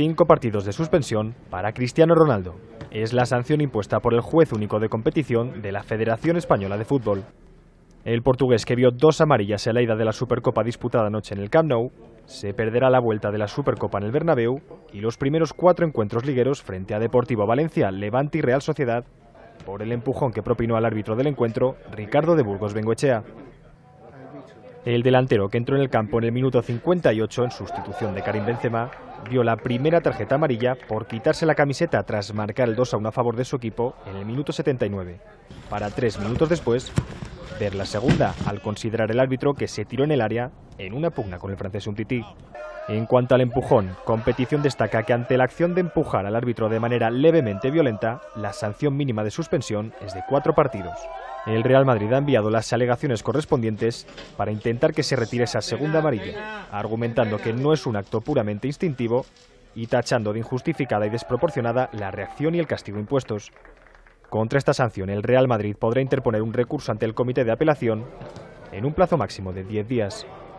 5 partidos de suspensión para Cristiano Ronaldo. Es la sanción impuesta por el juez único de competición de la Federación Española de Fútbol. El portugués, que vio 2 amarillas en la ida de la Supercopa disputada anoche en el Camp Nou, se perderá la vuelta de la Supercopa en el Bernabéu y los primeros 4 encuentros ligueros frente a Deportivo Valencia, Levante y Real Sociedad por el empujón que propinó al árbitro del encuentro, Ricardo de Burgos Bengoechea. El delantero, que entró en el campo en el minuto 58 en sustitución de Karim Benzema, vio la primera tarjeta amarilla por quitarse la camiseta tras marcar el 2-1 a favor de su equipo en el minuto 79, para 3 minutos después ver la segunda al considerar el árbitro que se tiró en el área en una pugna con el francés Umtiti. En cuanto al empujón, Competición destaca que ante la acción de empujar al árbitro de manera levemente violenta, la sanción mínima de suspensión es de 4 partidos. El Real Madrid ha enviado las alegaciones correspondientes para intentar que se retire esa segunda amarilla, argumentando que no es un acto puramente instintivo y tachando de injustificada y desproporcionada la reacción y el castigo impuestos. Contra esta sanción, el Real Madrid podrá interponer un recurso ante el Comité de Apelación en un plazo máximo de 10 días.